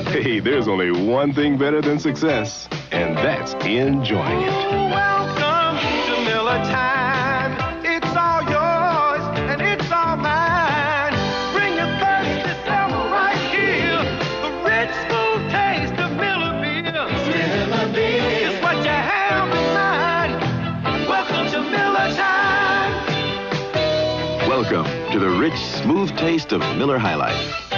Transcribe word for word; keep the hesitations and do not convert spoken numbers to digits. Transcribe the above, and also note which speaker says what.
Speaker 1: Hey, there's only one thing better than success, and that's enjoying it.
Speaker 2: Welcome to Miller Time. It's all yours and it's all mine. Bring your thirsty summer right here. The rich, smooth taste of Miller beer. Miller beer is what you have in mind. Welcome to Miller Time.
Speaker 3: Welcome to the rich, smooth taste of Miller High Life.